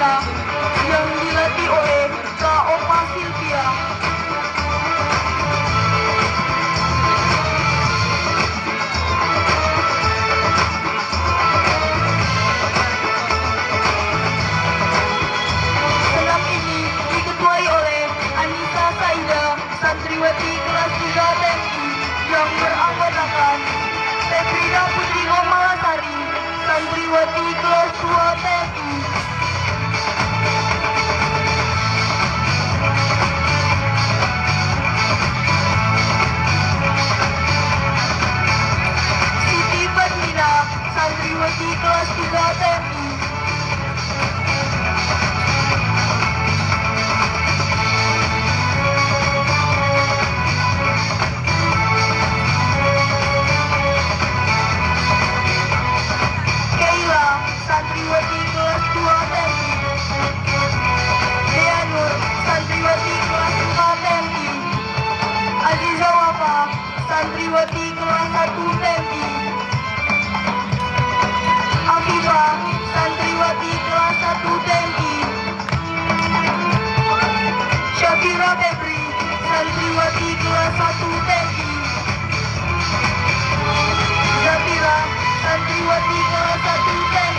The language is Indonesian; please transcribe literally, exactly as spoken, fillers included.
Mina yang dilatih oleh Kak Opa Silvia. Senam ini diketuai oleh Anissa Saida, santriwati kelas tiga T M I yang beranggotakan Tevrida Putri Komalasari, santriwati kelas dua T M I. Siti Badmina, santriwati kelas tiga T M I. Keila, santriwati kelas dua T M I. Dea Nur, santriwati kelas empat T M I. Aziza Wafa, santriwati kelas satu T M I. Afifah, santriwati kelas satu T M I. Syafira Febri, santriwati kelas satu T M I. Zafira, santriwati kelas satu T M I.